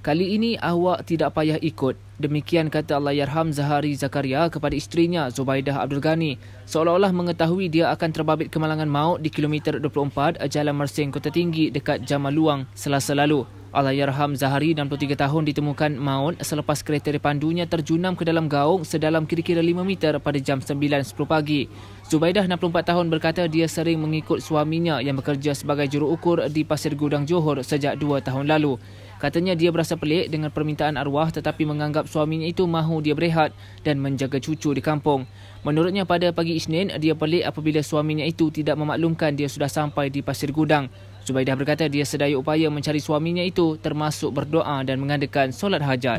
Kali ini awak tidak payah ikut. Demikian kata Allahyarham Zahari Zakaria kepada isterinya Zubaidah Abdul Ghani, seolah-olah mengetahui dia akan terbabit kemalangan maut di kilometer 24 Jalan Mersing Kota Tinggi dekat Jamal Luang Selasa lalu. Allahyarham Zahari 63 tahun ditemukan maut selepas kereta pandunya terjunam ke dalam gaung sedalam kira-kira 5 meter pada jam 9.10 pagi. Zubaidah 64 tahun berkata dia sering mengikut suaminya yang bekerja sebagai juruukur di Pasir Gudang Johor sejak 2 tahun lalu. Katanya dia berasa pelik dengan permintaan arwah tetapi menganggap suaminya itu mahu dia berehat dan menjaga cucu di kampung. Menurutnya pada pagi Isnin, dia pelik apabila suaminya itu tidak memaklumkan dia sudah sampai di Pasir Gudang. Zubaidah berkata dia sedaya upaya mencari suaminya itu termasuk berdoa dan mengadakan solat hajat.